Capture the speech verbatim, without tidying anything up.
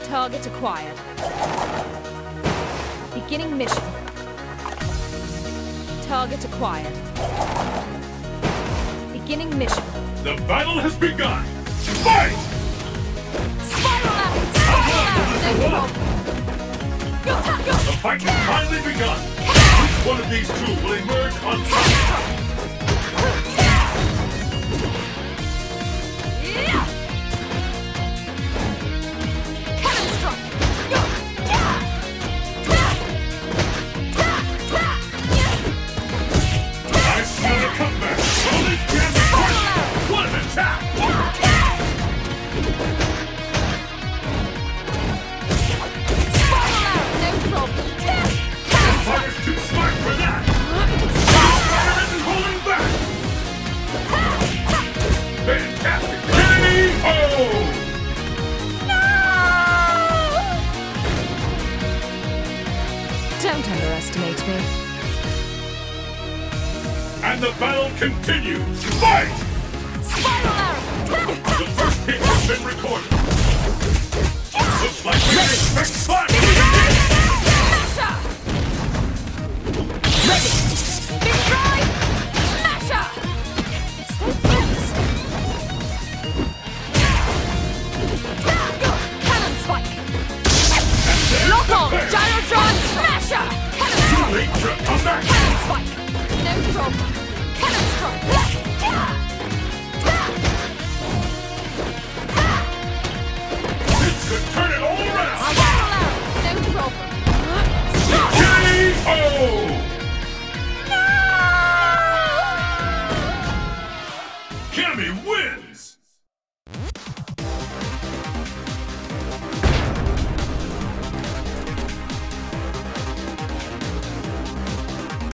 Target acquired. Beginning mission. Target acquired. Beginning mission. The battle has begun! Fight! Spiral out! Spiral out! No problem! Go, go! The fight has finally begun! Which one of these two will emerge on top? Cannon strike! Go! I smell a comeback! Only can crush! What an attack! Spiral out! No problem! Empire's too smart for that! Empire isn't holding back! Fantastic! Cammy! Oh! Don't underestimate me. And the battle continues! Fight! Spiral arrow! The first hit has been recorded. Looks like we can expect fun! Smasher! Ready! Spin drive! Smasher! Stay close! Go! Cannon spike! Lock on! Gyro drive! Smasher! Cannon Too strike! late for a comeback! Cannon spike! No problem! Cannon strike!